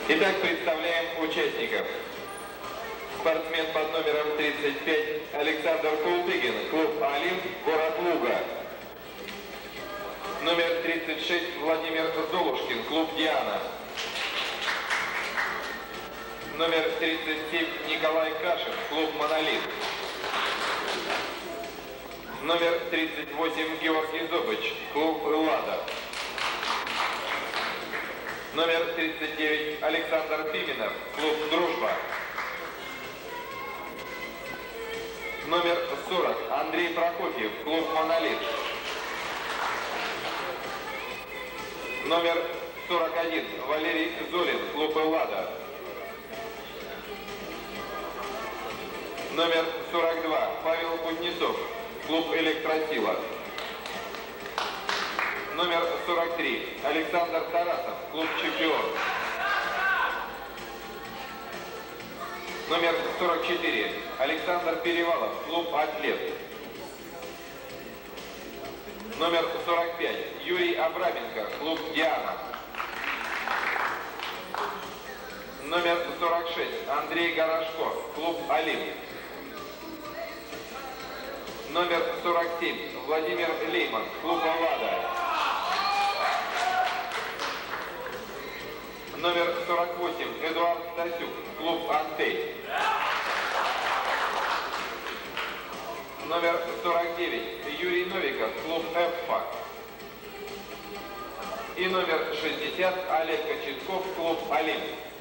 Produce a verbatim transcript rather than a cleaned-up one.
Итак, представляем участников. Спортсмен под номером тридцать пять Александр Култыгин, клуб «Олимп», город Луга. Номер тридцать шесть Владимир Золушкин, клуб «Диана». Номер тридцать семь Николай Кашин, клуб «Монолит». Номер тридцать восемь Георгий Зобыч, клуб «Лада». Номер тридцать девять Александр Пименов, клуб «Дружба». Номер сорок Андрей Прокофьев, клуб «Монолит». Номер сорок один Валерий Золин, клуб «Лада». Номер сорок два Павел Кузнецов, клуб «Электросила». Номер сорок три Александр Тарасов, клуб «Чемпион». Номер сорок четыре Александр Перевалов, клуб «Атлет». Номер сорок пять Юрий Абраменко, клуб «Диана». Номер сорок шесть Андрей Горошко, клуб «Олимп». Номер сорок семь Владимир Лейман, клуб «Лада». Номер сорок восемь Эдуард Стасюк, клуб «Антей». Номер сорок девять Юрий Новиков, клуб «Эпфа». И номер шестьдесят Олег Кочетков, клуб «Олимп».